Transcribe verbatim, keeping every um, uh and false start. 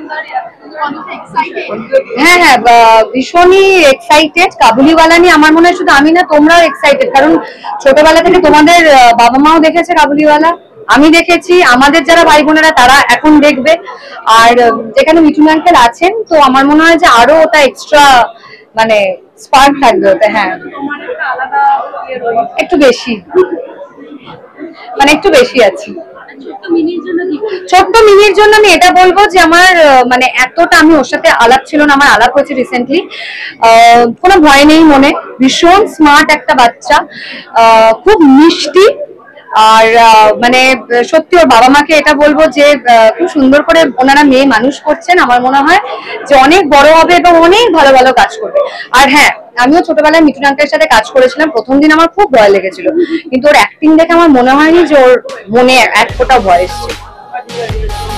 হ্যাঁ হ্যাঁ ভীষণই এক্সাইটেড। কাবুলিওয়ালা নিয়ে আমার মনে হয় শুধু আমি না, তোমরাও এক্সাইটেড, কারণ ছোটবেলা থেকে তোমাদের বাবা মাও দেখেছে কাবুলিওয়ালা, আমি দেখেছি, আমাদের যারা ভাই বোনেরা তারা এখন দেখবে। আর যেখানে মিঠুন আঙ্কেল আছেন, তো আমার মনে হয় যে আরো ওটা এক্সট্রা মানে স্পার্ক থাকবে ওতে। হ্যাঁ একটু বেশি, মানে একটু বেশি আছে। ছোট্ট মিনির জন্য আমি এটা বলবো যে আমার মানে এতটা, আমি ওর সাথে আলাপ ছিল না, আমার আলাপ হয়েছে রিসেন্টলি, কোনো ভয় নেই মনে, ভীষণ স্মার্ট একটা বাচ্চা, খুব মিষ্টি। আর মানে সত্যি ওর বাবা মাকে এটা বলবো যে খুব সুন্দর করে ওনারা মেয়ে মানুষ করছেন, আমার মনে হয় যে অনেক বড় হবে এবং অনেক ভালো ভালো কাজ করবে। আর হ্যাঁ, আমিও ছোটবেলায় মিঠুন আঙ্কেলের সাথে কাজ করেছিলাম, প্রথম দিন আমার খুব ভয় লেগেছিল, কিন্তু ওর অ্যাক্টিং দেখে আমার মনে হয়নি যে ওর মনে এক ফোঁটা ভয় এসছে।